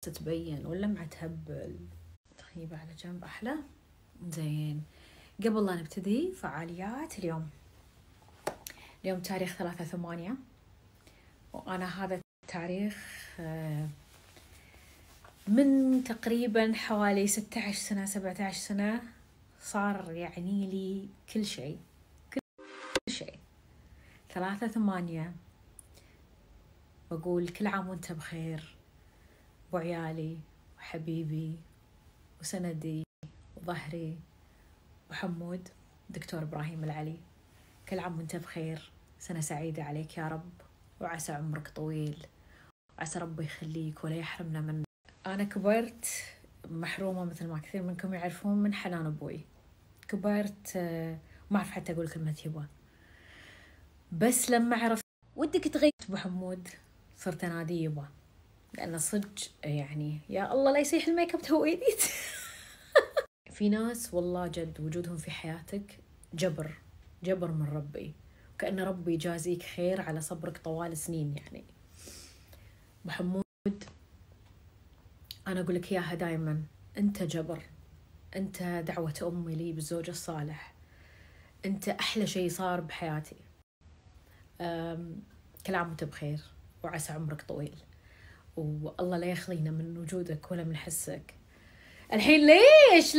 تتبين واللمعة تهبل. طيب على جنب أحلى. زين، قبل لا نبتدي فعاليات اليوم تاريخ 3/8، وأنا هذا التاريخ من تقريبا حوالي 16 سنة 17 سنة صار يعني لي كل شيء 3/8. بقول كل عام وانت بخير وعيالي وحبيبي وسندي وظهري وحمود دكتور إبراهيم العلي. كل عام وانت بخير، سنة سعيدة عليك يا رب، وعسى عمرك طويل، وعسى ربي يخليك ولا يحرمنا منك. أنا كبرت محرومة مثل ما كثير منكم يعرفون من حنان أبوي. كبرت ما أعرف حتى أقول كلمة يبا، بس لما عرفت ودك تغير أبو حمود صرت أناديه يبا، لأن صدق يعني يا الله لا يصيح الميك اب تو إيديت. في ناس والله جد وجودهم في حياتك جبر من ربي، وكأن ربي يجازيك خير على صبرك طوال سنين. يعني أبو حمود أنا أقول لك إياها دايما، أنت جبر، أنت دعوة أمي لي بالزوج الصالح، أنت أحلى شيء صار بحياتي. كل عام وأنت بخير وعسى عمرك طويل، والله لا يخلينا من وجودك ولا من حسك. الحين ليش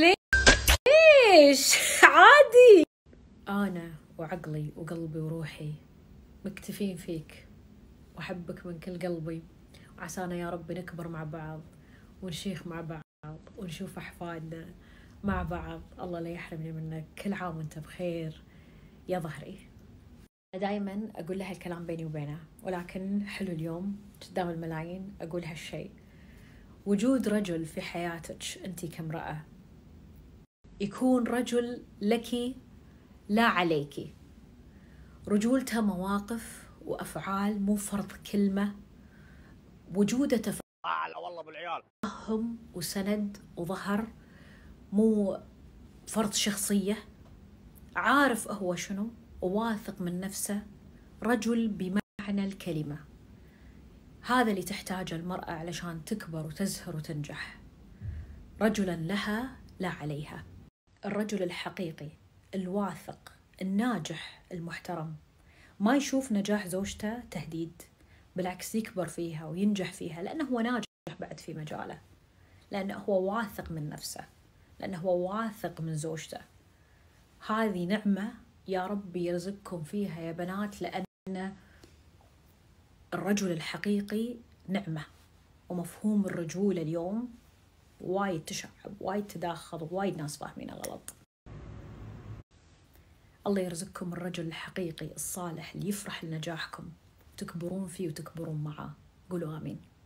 عادي. أنا وعقلي وقلبي وروحي مكتفين فيك وأحبك من كل قلبي، وعسانا يا رب نكبر مع بعض ونشيخ مع بعض ونشوف أحفادنا مع بعض. الله لا يحرمني منك. كل عام وانت بخير يا ظهري. دائما أقول لها الكلام بيني وبينها، ولكن حلو اليوم قدام الملايين أقول هالشيء. وجود رجل في حياتك أنت كامرأة يكون رجل لك لا عليك. رجولته مواقف وأفعال، مو فرض كلمة. وجوده والله بالعيال تفهم وسند وظهر، مو فرض شخصية. عارف هو شنو وواثق من نفسه، رجل بمعنى الكلمة. هذا اللي تحتاجه المرأة علشان تكبر وتزهر وتنجح. رجلا لها لا عليها. الرجل الحقيقي الواثق الناجح المحترم ما يشوف نجاح زوجته تهديد، بالعكس يكبر فيها وينجح فيها، لأنه هو ناجح بعد في مجاله، لأنه هو واثق من نفسه، لأنه هو واثق من زوجته. هذه نعمة يا رب يرزقكم فيها يا بنات، لأن الرجل الحقيقي نعمة. ومفهوم الرجولة اليوم وايد تشعب، وايد تداخل، وايد ناس فاهمين غلط. الله يرزقكم الرجل الحقيقي الصالح اللي يفرح لنجاحكم، تكبرون فيه وتكبرون معاه. قولوا آمين.